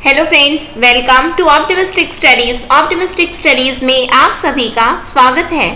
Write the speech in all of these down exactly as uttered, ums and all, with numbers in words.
Hello friends, welcome to optimistic studies. Optimistic studies में आप सभी का स्वागत है।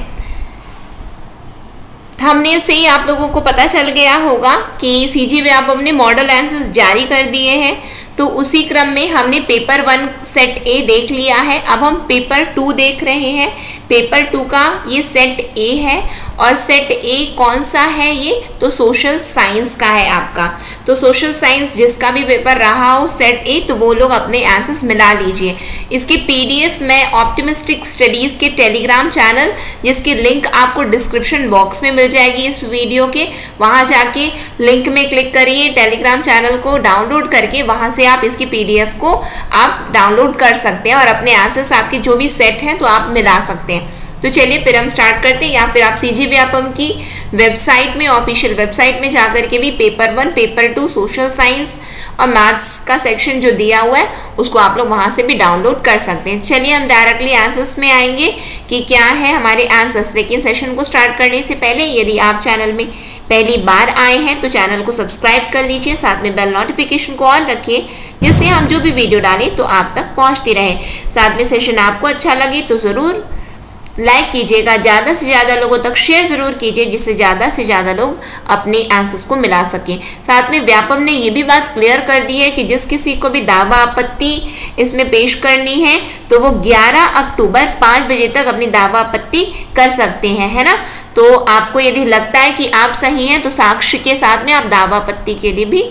थंबनेल से ही आप लोगों को पता चल गया होगा कि सीजी व्यापम ने मॉडल आंसर्स जारी कर दिए हैं, तो उसी क्रम में हमने पेपर वन सेट ए देख लिया है। अब हम पेपर टू देख रहे हैं। पेपर टू का ये सेट ए है और सेट ए कौन सा है? ये तो सोशल साइंस का है आपका। तो सोशल साइंस जिसका भी पेपर रहा हो सेट ए, तो वो लोग अपने आंसर्स मिला लीजिए। इसकी पीडीएफ मैं ऑप्टिमिस्टिक स्टडीज के टेलीग्राम चैनल, जिसकी लिंक आपको डिस्क्रिप्शन बॉक्स में मिल जाएगी इस वीडियो के, वहां जाके लिंक में क्लिक करिए, टेलीग्राम चैनल को डाउनलोड करके वहां से आप इसकी पीडीएफ को आप डाउनलोड कर सकते हैं और अपने आंसर्स आपके जो भी सेट हैं तो आप मिला सकते हैं। तो चलिए फिर हम स्टार्ट करते हैं, या फिर आप सीजी व्यापम की वेबसाइट में, ऑफिशियल वेबसाइट में जाकर के भी paper one, paper two, social science और मैथ्स का सेक्शन जो दिया हुआ है उसको आप लोग वहां से भी डाउनलोड कर सकते हैं। चलिए हम डायरेक्टली आंसर्स में आएंगे कि क्या है हमारे आंसर्स। लेकिन सेशन को स्टार्ट करने से पहले यदि आप चैनल में पहली बार आए हैं तो चैनल को सब्सक्राइब कर लीजिए, साथ में बेल नोटिफिकेशन को ऑन रखिए, जिससे हम जो भी वीडियो डालें तो आप तक पहुंचती रहे। साथ में सेशन आपको अच्छा लगे तो ज़रूर लाइक कीजिएगा, ज़्यादा से ज़्यादा लोगों तक शेयर ज़रूर कीजिए, जिससे ज़्यादा से ज़्यादा लोग अपने आंसर्स को मिला सकें। साथ में व्यापम ने ये भी बात क्लियर कर दी है कि जिस किसी को भी दावा आपत्ति इसमें पेश करनी है तो वो ग्यारह अक्टूबर पाँच बजे तक अपनी दावा आपत्ति कर सकते हैं, है ना। तो आपको यदि लगता है कि आप सही हैं तो साक्ष्य के साथ में आप दावा आपत्ति के लिए भी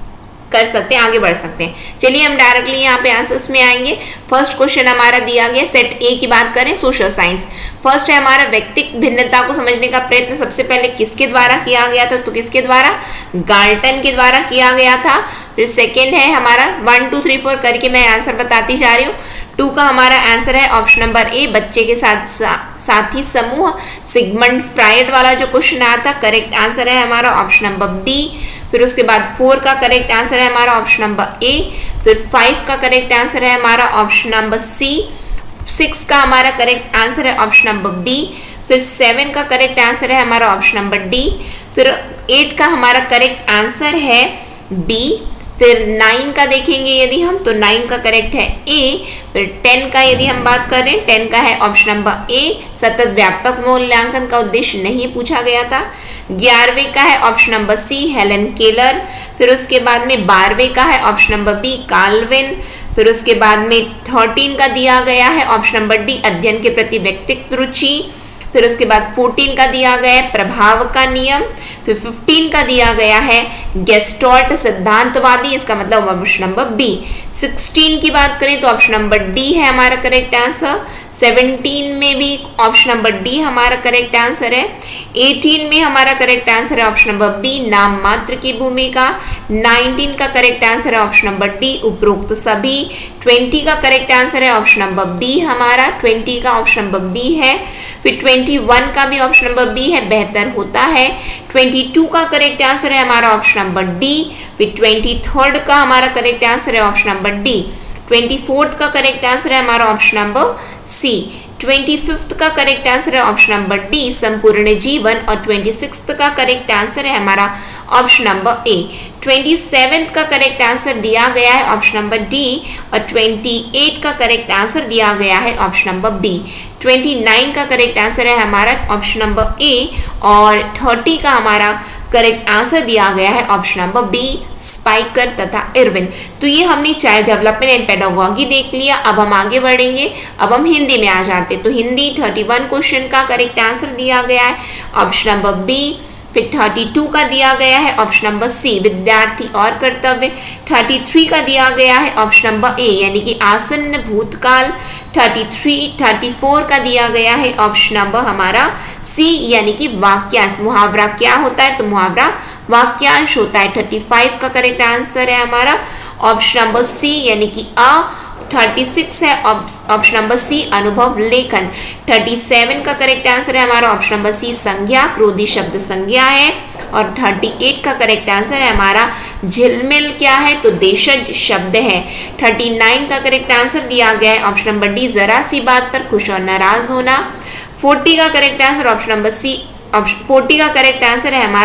कर सकते हैं, आगे बढ़ सकते हैं। चलिए हम डायरेक्टली यहाँ पे आंसर्स में आएंगे। फर्स्ट क्वेश्चन हमारा दिया गया, सेट ए की बात करें, सोशल साइंस। फर्स्ट है हमारा, व्यक्तिक भिन्नता को समझने का प्रयत्न सबसे पहले किसके द्वारा किया गया था? तो किसके द्वारा? गाल्टन के द्वारा किया गया था। फिर सेकेंड है हमारा, वन टू थ्री फोर करके मैं आंसर बताती जा रही हूँ। टू का हमारा आंसर है ऑप्शन नंबर ए, बच्चे के साथ सा, साथी समूह। सिगमंड फ्रायड वाला जो क्वेश्चन आया था, करेक्ट आंसर है हमारा ऑप्शन नंबर बी। फिर उसके बाद फोर का करेक्ट आंसर है हमारा ऑप्शन नंबर ए। फिर फाइव का करेक्ट आंसर है हमारा ऑप्शन नंबर सी। सिक्स का हमारा करेक्ट आंसर है ऑप्शन नंबर बी। फिर सेवन का करेक्ट आंसर है हमारा ऑप्शन नंबर डी। फिर एट का हमारा करेक्ट आंसर है बी। फिर नाइन का देखेंगे यदि हम, तो नाइन का करेक्ट है ए। फिर टेन का यदि हम बात करें, टेन का है ऑप्शन नंबर ए, सतत व्यापक मूल्यांकन का उद्देश्य नहीं पूछा गया था। ग्यारहवें का है option number C, Helen Keller. फिर उसके बाद में बारहवें का है ऑप्शन नंबर बी, कार्लविन। फिर उसके बाद में थर्टीन का दिया गया है ऑप्शन नंबर डी, अध्ययन के प्रति व्यक्तित्व रुचि। फिर उसके बाद फोर्टीन का दिया गया है प्रभाव का नियम। फिर फिफ्टीन का दिया गया है गेस्टॉल्ट सिद्धांतवादी, इसका मतलब ऑप्शन नंबर बी। सिक्सटीन की बात करें तो ऑप्शन नंबर डी है हमारा करेक्ट आंसर। सेवनटीन में भी ऑप्शन नंबर डी हमारा करेक्ट आंसर है। एटीन में हमारा करेक्ट आंसर है ऑप्शन नंबर बी, नाम मात्र की भूमिका। नाइनटीन का करेक्ट आंसर है ऑप्शन नंबर डी, उपरोक्त सभी। ट्वेंटी का करेक्ट आंसर है ऑप्शन नंबर बी हमारा, ट्वेंटी का ऑप्शन नंबर बी है। फिर ट्वेंटी वन का भी ऑप्शन नंबर बी है, बेहतर होता है। ट्वेंटी टू का करेक्ट आंसर है हमारा ऑप्शन नंबर डी। फिर ट्वेंटी थर्ड का हमारा करेक्ट आंसर है option number D. Twenty fourth का करेक्ट आंसर है हमारा option number C. Twenty fifth का करेक्ट आंसर है ऑप्शन नंबर डी, संपूर्ण जीवन। और ट्वेंटी सिक्स्थ का करेक्ट आंसर है हमारा option number A. Twenty seventh का करेक्ट आंसर दिया गया है ऑप्शन नंबर डी। और ट्वेंटी एट का करेक्ट आंसर दिया गया है option number B. Twenty nine का करेक्ट आंसर है हमारा ऑप्शन नंबर ए। और थर्टी का हमारा करेक्ट आंसर दिया गया है ऑप्शन नंबर बी, स्पाइकर तथा इरविन। तो ये हमने चाइल्ड डेवलपमेंट एंड पेडागोगी देख लिया। अब हम आगे बढ़ेंगे, अब हम हिंदी में आ जाते हैं। तो हिंदी थर्टी वन क्वेश्चन का करेक्ट आंसर दिया गया है ऑप्शन नंबर बी। फिर थर्टी टू का दिया गया है ऑप्शन नंबर सी, विद्यार्थी और कर्तव्य। थर्टी थ्री का दिया गया है ऑप्शन नंबर ए, यानी कि आसन्न भूतकाल। थर्टी थ्री थर्टी फोर का दिया गया है ऑप्शन नंबर हमारा सी, यानी कि वाक्यांश। मुहावरा क्या होता है? तो मुहावरा वाक्यांश होता है। थर्टी फाइव का करेक्ट आंसर है हमारा ऑप्शन नंबर सी, यानी कि अ। थर्टी सिक्स है ऑप्शन नंबर सी, अनुभव लेखन। थर्टी सेवन का करेक्ट आंसर है हमारा ऑप्शन नंबर सी, संज्ञा। क्रोधी शब्द संज्ञा है। और थर्टी एट का करेक्ट आंसर है हमारा झिलमिल क्या है? तो देशज शब्द है। थर्टी नाइन का करेक्ट आंसर दिया गया है ऑप्शन नंबर डी, जरा सी बात पर खुश और नाराज होना। फोर्टी का correct answer option number C, option forty का करेक्ट आंसर है हमारा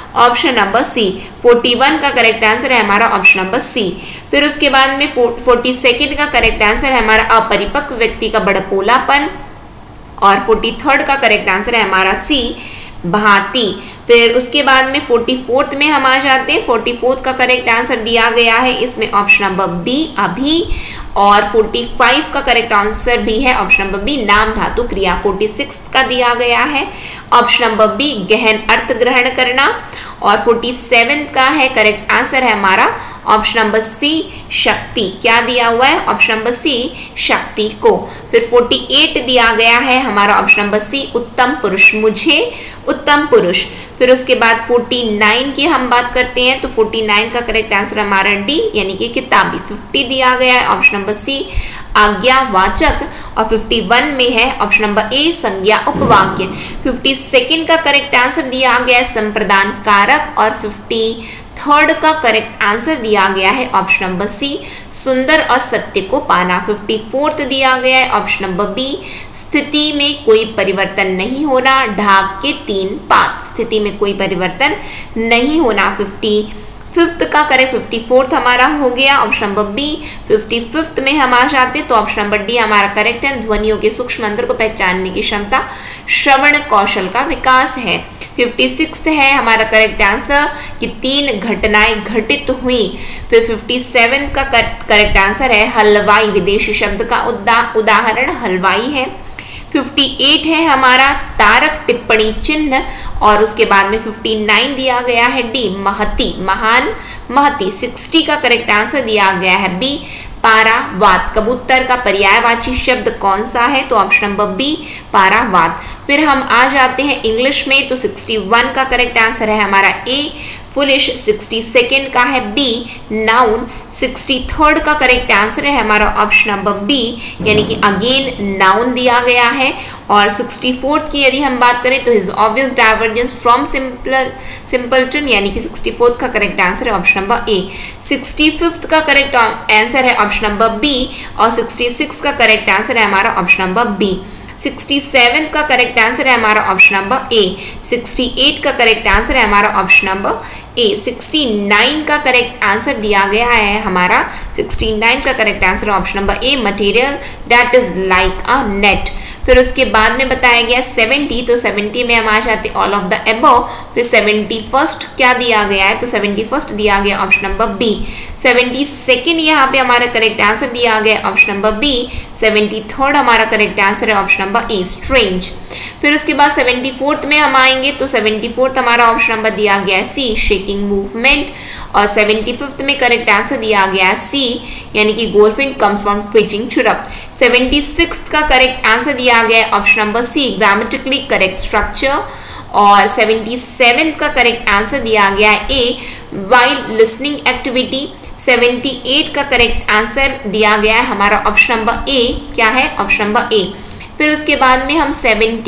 ऑप्शन नंबर सी। इकतालीस का करेक्ट आंसर है हमारा ऑप्शन नंबर सी। फिर उसके बाद में बयालीस का करेक्ट आंसर है हमारा अपरिपक्व व्यक्ति का बड़पोलापन, और तैंतालीस का करेक्ट आंसर है हमारा सी, भांति। फिर उसके बाद में चौवालीस में हम आ जाते हैं। चौवालीस का करेक्ट आंसर दिया गया है इसमें ऑप्शन नंबर बी, अभी, और पैंतालीस का करेक्ट आंसर भी है ऑप्शन नंबर बी, नाम धातु क्रिया। छियालीस का दिया गया है ऑप्शन नंबर बी, गहन अर्थ ग्रहण करना, और सैंतालीस का है करेक्ट आंसर है हमारा ऑप्शन नंबर सी, शक्ति। क्या दिया हुआ है ऑप्शन नंबर सी, शक्ति को। फिर अड़तालीस दिया गया है हमारा ऑप्शन नंबर सी, उत्तम पुरुष, मुझे उत्तम पुरुष। फिर उसके बाद उनचास की हम बात करते हैं तो उनचास का करेक्ट आंसर हमारा डी यानी कि किताबी। पचास दिया गया है ऑप्शन नंबर सी, आज्ञावाचक, और इक्यावन में है ऑप्शन नंबर ए, संज्ञा उपवाक्य। बावन का करेक्ट आंसर दिया गया है संप्रदान कारक, और तिरेपन का करेक्ट आंसर दिया गया है ऑप्शन नंबर सी, सुंदर और सत्य को पाना। चौवन दिया गया है ऑप्शन नंबर बी, स्थिति में कोई परिवर्तन नहीं होना, ढाक के तीन पात, स्थिति में कोई परिवर्तन नहीं होना। फिफ्थ का करेक्ट चौवन हमारा हो गया ऑप्शन नंबर बी। पचपन में हम आ जाते तो ऑप्शन नंबर डी हमारा करेक्ट है, ध्वनियों के सूक्ष्म अंतर को पहचानने की क्षमता श्रवण कौशल का विकास है। छप्पन है हमारा करेक्ट आंसर कि तीन घटनाएं घटित हुई। फिर सत्तावन का करेक्ट आंसर है हलवाई, विदेशी शब्द का उदा, उदाहरण हलवाई है। अट्ठावन है हमारा तारक टिप्पणी चिन्ह, और उसके बाद में उनसठ दिया गया है डी, महती, महान, महती। साठ का करेक्ट आंसर दिया गया है बी, पारावात। कबूतर का पर्यायवाची शब्द कौन सा है तो ऑप्शन नंबर बी, पारावात। फिर हम आ जाते हैं इंग्लिश में तो इकसठ का करेक्ट आंसर है हमारा ए, फुलिश। बासठ का है बी, नाउन। तिरसठ का करेक्ट आंसर है हमारा ऑप्शन नंबर बी यानी कि अगेन नाउन दिया गया है। और चौंसठ की यदि हम बात करें तो his obvious divergence from simple simpleton यानी कि चौंसठ का करेक्ट आंसर है ऑप्शन नंबर ए। पैंसठ का करेक्ट आंसर है ऑप्शन नंबर बी, और छियासठ का करेक्ट आंसर है हमारा ऑप्शन नंबर बी। सड़सठ का करेक्ट आंसर है हमारा ऑप्शन नंबर ए। अड़सठ का करेक्ट आंसर है हमारा ऑप्शन नंबर ए। उनहत्तर का करेक्ट आंसर दिया गया है हमारा उनहत्तर का correct answer option number A, material that is like a net. फिर उसके बाद में बताया गया सत्तर, तो सत्तर में हम आ जाते ऑल ऑफ द अबव। फिर इकहत्तर क्या दिया गया है तो इकहत्तर दिया गया ऑप्शन नंबर बी। बहत्तर यहाँ पे हमारा करेक्ट आंसर दिया गया ऑप्शन नंबर बी। तिहत्तर हमारा करेक्ट आंसर है ऑप्शन नंबर ए, स्ट्रेंज। फिर उसके बाद चौहत्तर में हम आएंगे तो चौहत्तर हमारा ऑप्शन नंबर दिया गया है सी, शेकिंग मूवमेंट। और पचहत्तर में करेक्ट आंसर दिया गया है सी यानी कि गोल्फिन कम फ्रॉम पिचिंग चुरप। छिहत्तर का करेक्ट आंसर दिया गया है option number C, grammatically correct structure. और सतहत्तर का करेक्ट आंसर दिया गया है ए, वाइल लिसनिंग एक्टिविटी। अठहत्तर का करेक्ट आंसर दिया गया है हमारा ऑप्शन नंबर ए, क्या है ऑप्शन नंबर ए। फिर उसके बाद में हम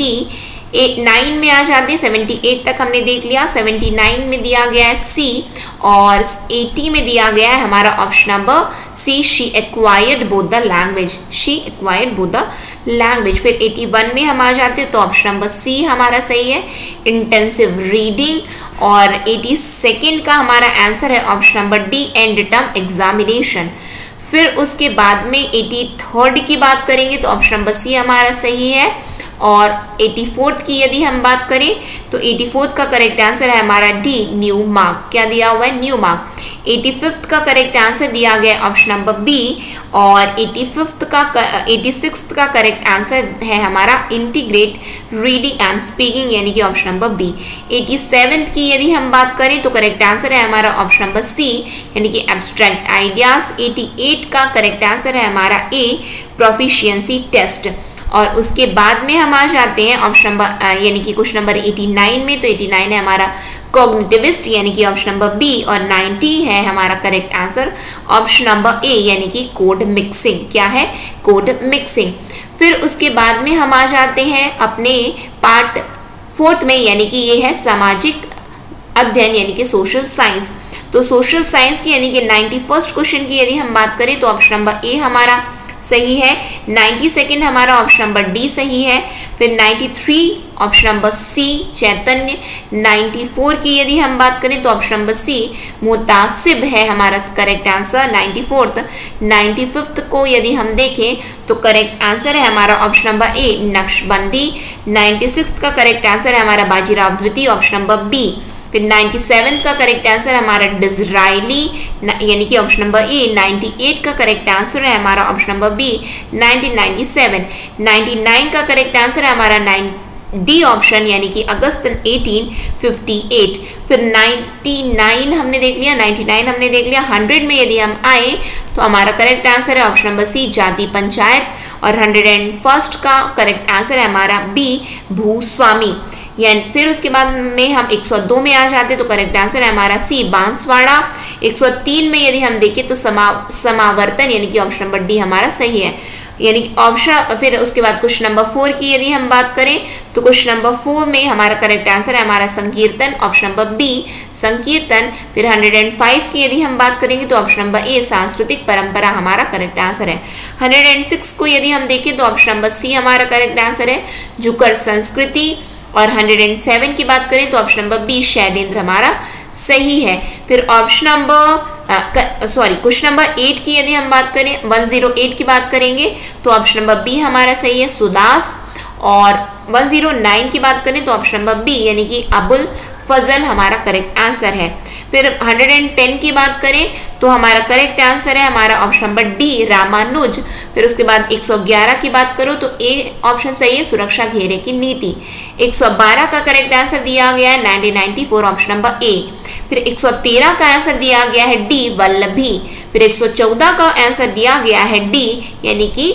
उन्यासी में आ जाते हैं, अठहत्तर तक हमने देख लिया। उन्यासी में दिया गया है सी, और अस्सी में दिया गया है हमारा option number C, she acquired both the language, she acquired both the language. फिर इक्यासी में हम आ जाते हैं तो ऑप्शन नंबर सी हमारा सही है, इंटेंसिव रीडिंग। और बयासी का हमारा आंसर है option number D, end term examination. फिर उसके बाद में तिरासी की बात करेंगे तो ऑप्शन नंबर सी हमारा सही है। और चौरासी की यदि हम बात करें तो चौरासी का करेक्ट आंसर है हमारा डी, न्यू मार्क। क्या दिया हुआ है न्यू मार्क। पचासी का करेक्ट आंसर दिया गया ऑप्शन नंबर बी। और पचासी का छियासी का करेक्ट आंसर है हमारा इंटीग्रेट रीडिंग एंड स्पीकिंग यानी कि ऑप्शन नंबर बी। सत्तासी की यदि हम बात करें तो करेक्ट आंसर है हमारा ऑप्शन नंबर सी यानी कि एब्स्ट्रैक्ट आइडियाज। अट्ठासी का करेक्ट आंसर है हमारा ए, प्रोफिशिएंसी टेस्ट। और उसके बाद में हम आ जाते हैं ऑप्शन नंबर यानी कि क्वेश्चन नंबर नवासी में, तो नवासी है हमारा कॉग्निटिविस्ट यानी कि ऑप्शन नंबर बी। और नब्बे है हमारा correct answer option number A यानी कि कोड मिक्सिंग। क्या है कोड मिक्सिंग। फिर उसके बाद में हम आ जाते हैं अपने पार्ट फोर्थ में यानी कि ये है सामाजिक अध्ययन यानी कि सोशल साइंस। तो सोशल साइंस की यानी कि नाइन्टी फर्स्ट क्वेश्चन की यदि हम बात करें तो ऑप्शन नंबर ए हमारा सही है। नाइन्टी सेकेंड हमारा ऑप्शन नंबर डी सही है। फिर ninety three option number C Chaitanya. Ninety four की यदि हम बात करें तो ऑप्शन नंबर सी मुतासिब है हमारा correct answer. Ninety fourth ninety fifth को यदि हम देखें तो करेक्ट आंसर है हमारा option number A Naqshbandi. Ninety six का करेक्ट आंसर है हमारा बाजीराव द्वितीय ऑप्शन नंबर बी। फिर नाइन्टी सेवन का करेक्ट आंसर हमारा डिज़राइली यानी कि option number A. Ninety eight का करेक्ट आंसर है हमारा option number B nineteen ninety seven. Ninety nine का करेक्ट आंसर है हमारा नाइन डी ऑप्शन यानी कि अगस्त एटीन फिफ्टी एट। फिर नाइन्टी नाइन हमने देख लिया, नाइन्टी नाइन हमने देख लिया। हंड्रेड में यदि हम आए तो हमारा करेक्ट आंसर है ऑप्शन नंबर सी जाति पंचायत। और हंड्रेड एंड फर्स्ट का करेक्ट आंसर है हमारा बी भूस्वामी। यानी फिर उसके बाद में हम एक सौ दो में आ जाते तो करेक्ट आंसर है हमारा सी बांसवाड़ा। एक सौ तीन में यदि हम देखें तो समा समावर्तन यानी कि ऑप्शन नंबर डी हमारा सही है। यानी ऑप्शन फिर उसके बाद क्वेश्चन नंबर फोर की यदि हम बात करें तो क्वेश्चन नंबर फोर में हमारा करेक्ट आंसर है हमारा संकीर्तन ऑप्शन नंबर बी संकीर्तन। फिर हंड्रेड एंड फाइव की यदि हम बात करेंगे तो ऑप्शन नंबर ए सांस्कृतिक परंपरा हमारा करेक्ट आंसर है। हंड्रेड एंड सिक्स को यदि हम देखें तो ऑप्शन नंबर सी हमारा करेक्ट आंसर है जुकर संस्कृति। और हंड्रेड एंड सेवन की बात करें तो ऑप्शन नंबर बी शैलेंद्र हमारा सही है। फिर option number sorry question number eight की यदि हम बात करें वन ज़ीरो एट की बात करेंगे तो ऑप्शन नंबर बी हमारा सही है सुदास। और वन ज़ीरो नाइन की बात करें तो ऑप्शन नंबर बी यानी कि अबुल फजल हमारा करेक्ट आंसर है। फिर हंड्रेड एंड टेन की बात करें तो हमारा करेक्ट आंसर है हमारा ऑप्शन नंबर डी रामानुज। फिर उसके बाद एक सौ ग्यारह की बात करो तो ए ऑप्शन सही है सुरक्षा घेरे की नीति। एक सौ बारह का करेक्ट आंसर दिया गया है nineteen ninety four option number A. फिर एक सौ तेरह का आंसर दिया गया है डी वल्लभी। फिर एक सौ चौदह का आंसर दिया गया है डी यानी कि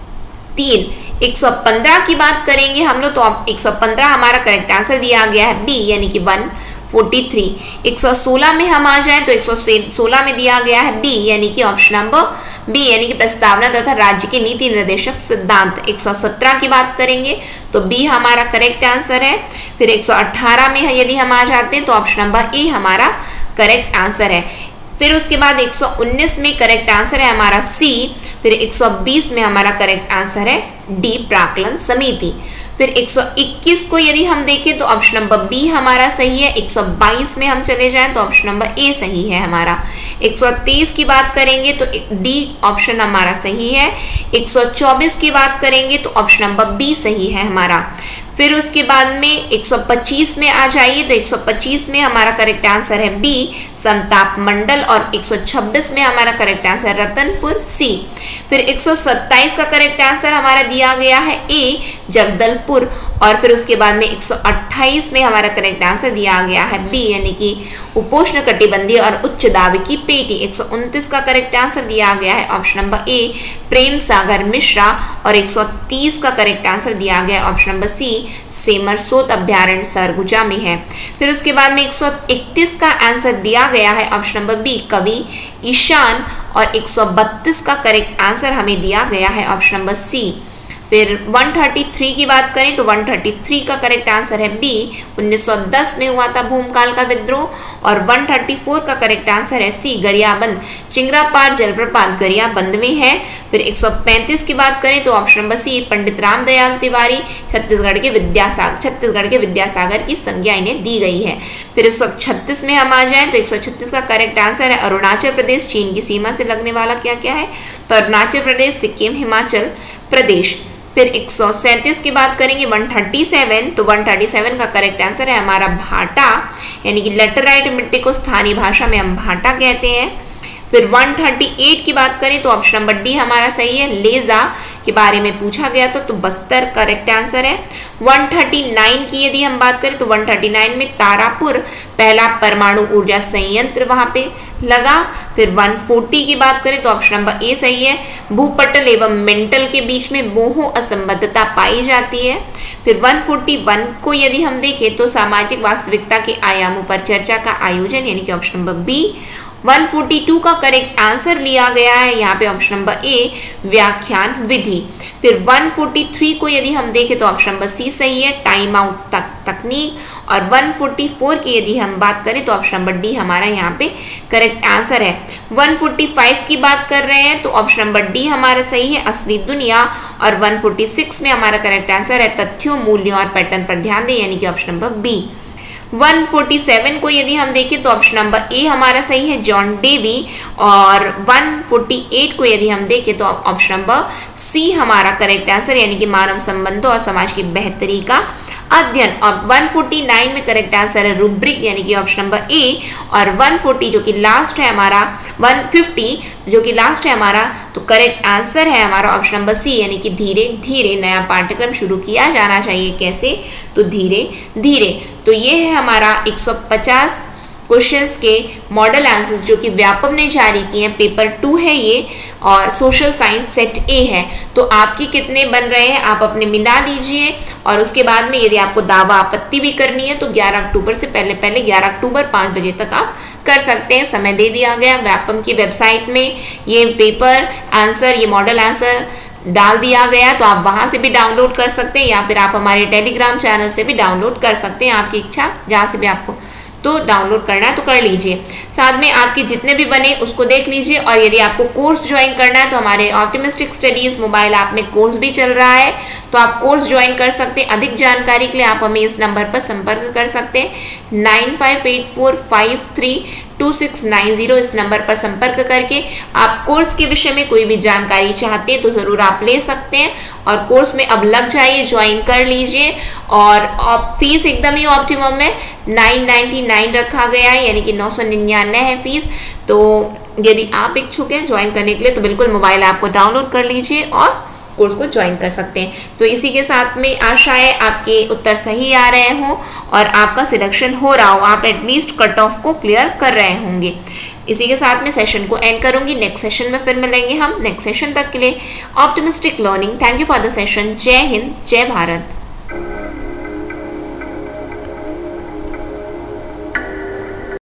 तीन। एक सौ पंद्रह की बात करेंगे हम लोग तो एक सौ पंद्रह हमारा करेक्ट आंसर दिया गया है बी यानी कि वन फोर्टी थ्री। एक सौ सोलह में हम आ जाएं तो एक सौ सोलह में दिया गया है बी यानी कि ऑप्शन नंबर बी यानी कि प्रस्तावना तथा राज्य के नीति निर्देशक सिद्धांत। एक सौ सत्रह की बात करेंगे तो बी हमारा करेक्ट आंसर है। फिर एक सौ अठारह में यदि हम आ जाते हैं तो ऑप्शन नंबर ए हमारा करेक्ट आंसर है। फिर उसके बाद एक सौ उन्नीस में करेक्ट आंसर है हमारा सी। फिर एक सौ बीस में हमारा करेक्ट आंसर है डी प्राक्कलन समिति। फिर एक सौ इक्कीस को यदि हम देखें तो ऑप्शन नंबर बी हमारा सही है। एक सौ बाईस में हम चले जाएं तो ऑप्शन नंबर ए सही है हमारा। एक सौ तेईस की बात करेंगे तो डी ऑप्शन हमारा सही है। एक सौ चौबीस की बात करेंगे तो ऑप्शन नंबर बी सही है हमारा। फिर उसके बाद में एक सौ पच्चीस में आ जाइए तो एक सौ पच्चीस में हमारा करेक्ट आंसर है बी समताप मंडल। और एक सौ छब्बीस में हमारा करेक्ट आंसर रतनपुर सी। फिर एक सौ सत्ताईस का करेक्ट आंसर हमारा दिया गया है ए जगदलपुर। और फिर उसके बाद में एक सौ अट्ठाईस में हमारा करेक्ट आंसर दिया गया है बी यानी कि उपोष्ण कटिबंधीय और उच्च दाब की पेटी। एक सौ उनतीस का करेक्ट आंसर दिया गया है option number A Prem Sagar Mishra. और एक सौ तीस का करेक्ट आंसर दिया गया है ऑप्शन नंबर सी सेमरसोत अभ्यारण्य सरगुजा में है। फिर उसके बाद में एक सौ इकतीस का आंसर दिया गया है ऑप्शन नंबर बी कवि ईशान। और एक सौ बत्तीस का करेक्ट आंसर हमें दिया गया है ऑप्शन नंबर सी। फिर एक सौ तैंतीस की बात करें तो एक सौ तैंतीस का करेक्ट आंसर है बी उन्नीस सौ दस में हुआ था भूमकाल का विद्रोह। और एक सौ चौंतीस का करेक्ट आंसर है सी गरियाबंद चिंगरापार जलप्रपात गरियाबंद में है। फिर एक सौ पैंतीस की बात करें तो option number C Pandit Ramdayal Tiwari Chhattisgarh के विद्यासागर छत्तीसगढ़ के विद्यासागर की संज्ञा इन्हें दी गई है। फिर एक सौ छत्तीस में हम आ जाएं तो एक सौ छत्तीस का करेक्ट आंसर है अरुणाचल प्रदेश चीन की सीमा से लगने वाला क्या क्या है तो अरुणाचल प्रदेश सिक्किम हिमाचल प्रदेश। फिर एक सौ सैंतीस की बात करेंगे एक सौ सैंतीस तो एक सौ सैंतीस का करेक्ट आंसर है हमारा भाटा यानी कि लेटराइट मिट्टी को स्थानीय भाषा में हम भाटा कहते हैं। फिर एक सौ अड़तीस की बात करें तो ऑप्शन नंबर डी हमारा सही है। लेजा के बारे में पूछा गया था तो बस्तर करेक्ट आंसर है। एक सौ उनतालीस की यदि हम बात करें तो एक सौ उनतालीस में तारापुर पहला परमाणु ऊर्जा संयंत्र वहां पे लगा। फिर एक सौ चालीस की बात करें तो ऑप्शन नंबर ए सही है। भूपटल एवं मेंटल के बीच में मोह असंबद्धता पाई जाती है। फिर एक सौ इकतालीस को यदि हम देखें तो सामाजिक वास्तविकता के आयामों पर चर्चा का आयोजन यानी कि ऑप्शन नंबर बी। एक सौ बयालीस का करेक्ट आंसर लिया गया है यहाँ पे ऑप्शन नंबर ए व्याख्यान विधि। फिर एक सौ तैंतालीस को यदि हम देखें तो ऑप्शन नंबर सी सही है टाइम आउट तक तकनीक। और वन फोर्टी फोर की यदि हम बात करें तो ऑप्शन नंबर डी हमारा यहाँ पे करेक्ट आंसर है। वन फोर्टी फाइव की बात कर रहे हैं तो ऑप्शन नंबर डी हमारा सही है, असली दुनिया। और वन फोर्टी सिक्स में हमारा करेक्ट आंसर है तथ्यों, मूल्यों और पैटर्न पर ध्यान दें, यानी कि option number B. One forty seven को यदि हम देखें तो ऑप्शन नंबर ए हमारा सही है, जॉन डेवी। और वन फोर्टी एट को यदि हम देखें तो ऑप्शन नंबर सी हमारा करेक्ट आंसर, यानी कि मानव संबंधों और समाज की बेहतरी का अध्ययन। और वन फोर्टी नाइन में करेक्ट आंसर है रूब्रिक, यानी कि ऑप्शन नंबर ए। और वन फोर्टी जो कि लास्ट है हमारा, वन फिफ्टी जो कि लास्ट है हमारा, तो करेक्ट आंसर है हमारा ऑप्शन नंबर सी, यानी कि धीरे धीरे नया पाठ्यक्रम शुरू किया जाना चाहिए। कैसे? तो धीरे धीरे। तो ये है हमारा एक सौ पचास क्वेश्चंस के मॉडल आंसर्स जो कि व्यापम ने जारी किए हैं। पेपर टू है ये और सोशल साइंस सेट ए है। तो आपके कितने बन रहे हैं आप अपने मिला लीजिए, और उसके बाद में यदि आपको दावा आपत्ति भी करनी है तो ग्यारह अक्टूबर से पहले पहले ग्यारह अक्टूबर पाँच बजे तक आप कर सकते हैं। समय दे दिया गया व्यापम की वेबसाइट में, ये पेपर आंसर, ये मॉडल आंसर डाल दिया गया, तो आप वहां से भी डाउनलोड कर सकते हैं या फिर आप हमारे टेलीग्राम चैनल से भी डाउनलोड कर सकते हैं, आपकी इच्छा जहां से भी आपको तो डाउनलोड करना है तो कर लीजिए। साथ में आपके जितने भी बने उसको देख लीजिए। और यदि आपको कोर्स ज्वाइन करना है तो हमारे ऑप्टिमिस्टिक स्टडीज मोबाइल ऐप में कोर्स भी चल रहा है, तो आप कोर्स ज्वाइन कर सकते हैं। अधिक जानकारी के लिए आप हमें इस नंबर पर संपर्क कर सकते हैं, nine five eight four five three two six nine zero. इस नंबर पर संपर्क करके आप कोर्स के विषय में कोई भी जानकारी चाहते हैं तो ज़रूर आप ले सकते हैं। और कोर्स में अब लग जाइए, ज्वाइन कर लीजिए। और फीस एकदम ही ऑप्टिमम है, नाइन नाइन्टी नाइन रखा गया है, यानी कि नौ सौ निन्यानवे है फीस। तो यदि आप इच्छुक हैं ज्वाइन करने के लिए तो बिल्कुल मोबाइल ऐप को डाउनलोड कर लीजिए और कोर्स को ज्वाइन कर सकते हैं। तो इसी के साथ में आशा है आपके उत्तर सही आ रहे हों और आपका सिलेक्शन हो रहा हो, आप एटलीस्ट कट ऑफ को क्लियर कर रहे होंगे। इसी के साथ में सेशन को एंड करूंगी। नेक्स्ट सेशन में फिर मिलेंगे हम। नेक्स्ट सेशन तक के लिए optimistic learning. Thank you for the session. जय हिंद, जय भारत।